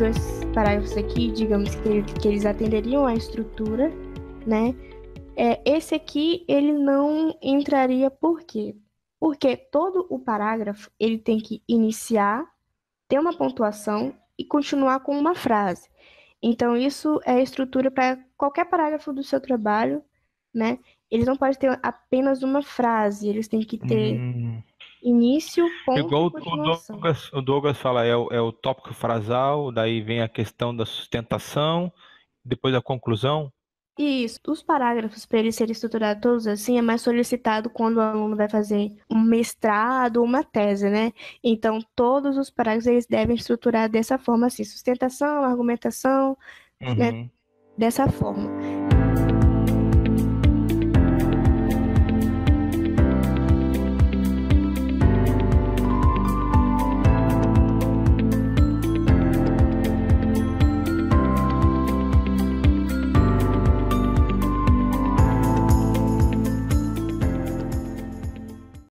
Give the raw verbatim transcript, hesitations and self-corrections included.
dois parágrafos aqui, digamos que, que eles atenderiam à estrutura, né? É, esse aqui, ele não entraria por quê? Porque todo o parágrafo, ele tem que iniciar, ter uma pontuação e continuar com uma frase. Então, isso é a estrutura para qualquer parágrafo do seu trabalho, né? Eles não podem ter apenas uma frase, eles têm que ter Hum, início, ponto e igual o continuação. Douglas, o Douglas fala, é o, é o tópico frasal, daí vem a questão da sustentação, depois a conclusão. E isso, os parágrafos, para eles serem estruturados todos assim, é mais solicitado quando o aluno vai fazer um mestrado ou uma tese, né? Então, todos os parágrafos eles devem estruturar dessa forma, assim, sustentação, argumentação, né? Uhum. Dessa forma.